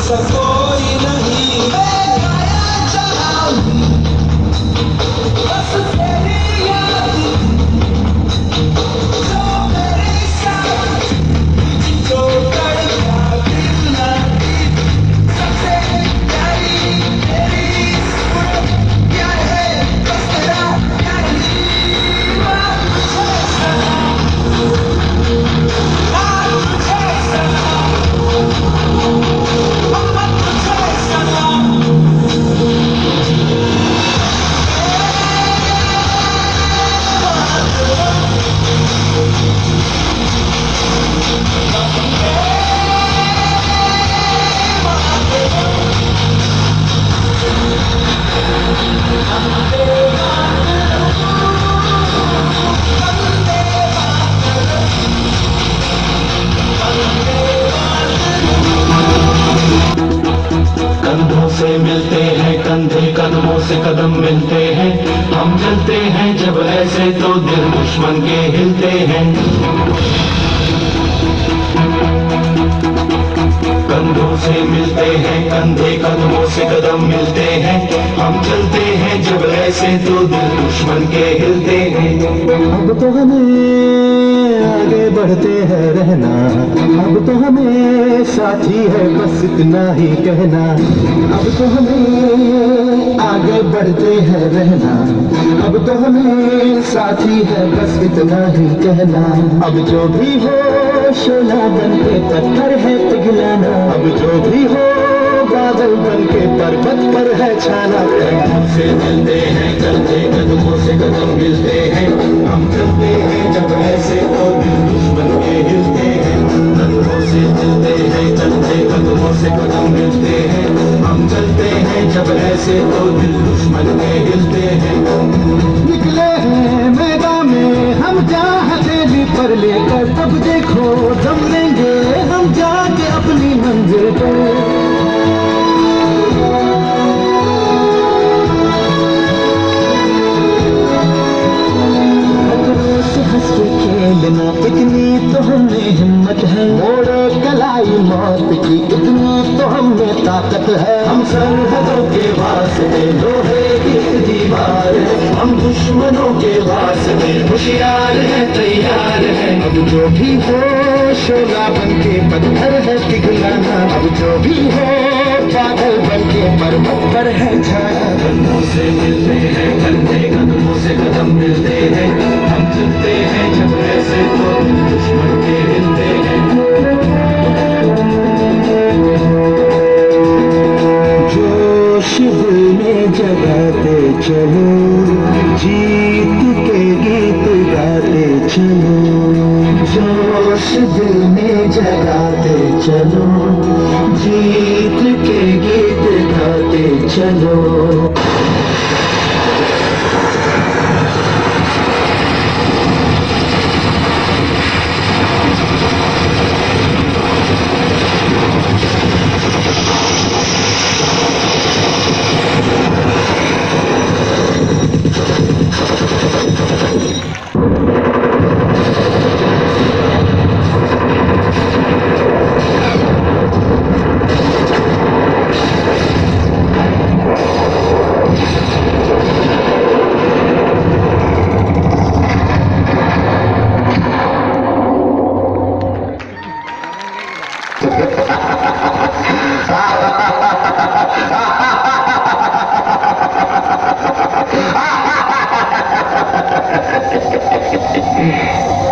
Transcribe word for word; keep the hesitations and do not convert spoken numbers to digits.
जैसा कोई नहीं मैं गाया जहां भी बस तेरी याद जो मेरे साथ जो तड़का दिल लगी सबसे प्यारी तेरी सूरत प्यार है बस तेरा प्यार ही बात मुझे सना बात मुझे सना कंधों से मिलते हैं कंधे कदमों से कदम मिलते हैं हम चलते हैं जब ऐसे तो दिल दुश्मन के हिलते हैं कंधों से मिलते हैं कंधे कदमों से कदम मिलते हैं हम चलते हैं जब ऐसे तो दिल दुश्मन के हिलते हैं अब तो हमें आगे बढ़ते हैं रहना अब तो हमें साथी है बस इतना ही कहना अब तो हमें आगे बढ़ते हैं रहना अब तो हमें साथी है बस इतना ही कहना अब जो भी हो शोला बन के पत्थर है पिघलाना अब जो भी हो बादल बन के पर्वत पर है छाना कंधों से मिलते हैं कंधे कदमों से कदम मिलते हैं हम चलते हैं जब ऐसे तो दिल दुश्मन के हिलते हैं कंधों से मिलते हैं कंधे कदमों से कदम मिलते हैं हम चलते हैं जब ऐसे तो दिल दुश्मन के हिलते हैं निकले हैं मैदान में हम जा हथेली पर लेकर तब देखो दम लेंगे हम जाके अपनी मंजिल पर खेलना इतनी तो हमें हिम्मत है मोड़े कलाई मौत की इतनी तो हमें ताकत है हम सरहदों के वास्ते लोहे की दीवार है हम दुश्मनों के वास्ते होशियार है तैयार है अब जो भी हो शोला बन के पत्थर है पिघलाना अब जो भी हो बादल बन के पर्वत पर है छाया कंधों से मिलते हैं कंधे कदमों से कदम मिलते हैं हम चलते हैं जब ऐसे तो दुश्मन के हिलते हैं जोश दिल में जगाते चलो जीत के गीत गाते चलो जोश दिल में जगाते चलो जीत के गीत गाते चलो ha ha ha